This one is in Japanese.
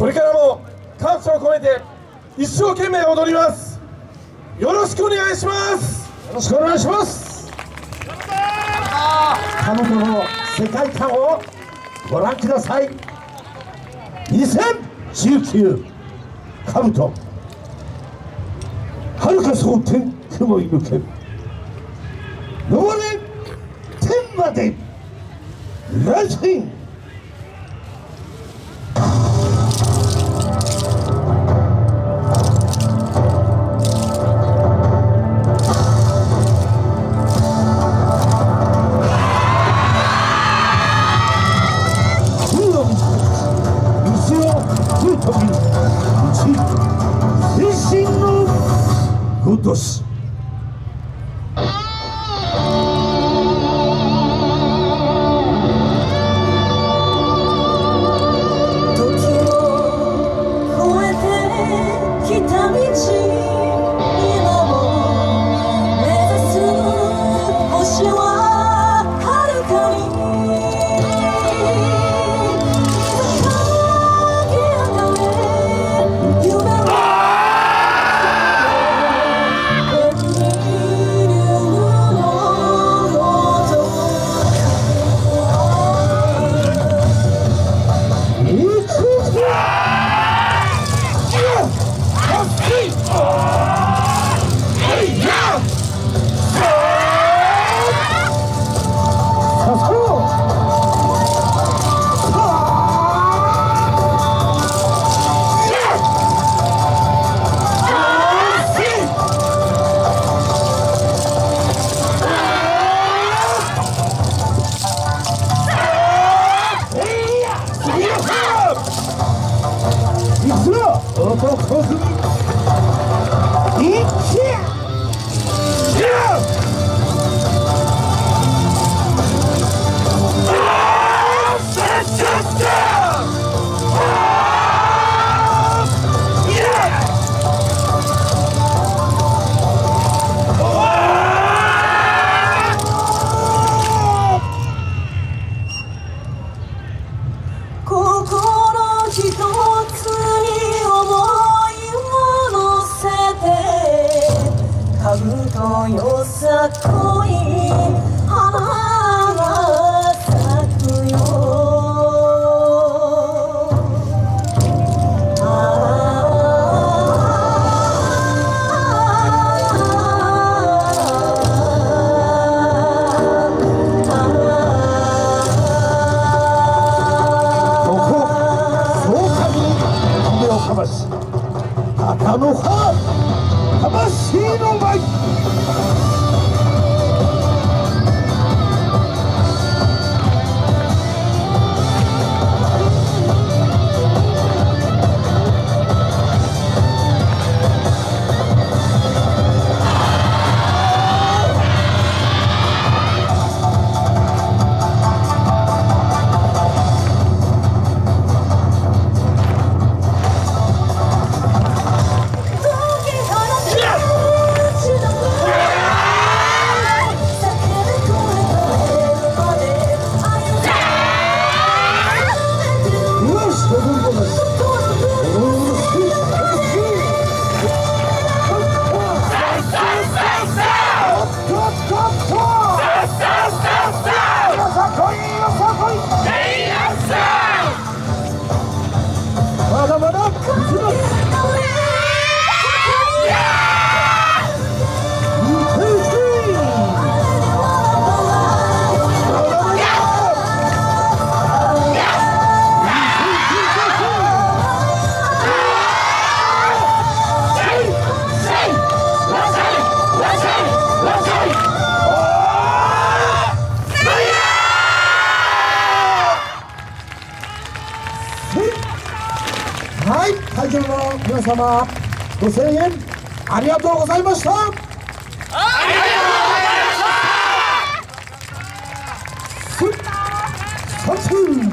これからも感謝を込めて一生懸命踊ります。よろしくお願いします。よろしくお願いします。 彼女の世界観をご覧ください。2019カブト遥か蒼天雲い抜け登れ天までライジン今年よさこい花が咲くよ。ここ草加に目をかまし鷹の葉魂の舞まだまだはい、会場の皆様、ご声援ありがとうございました。ありがとうございました。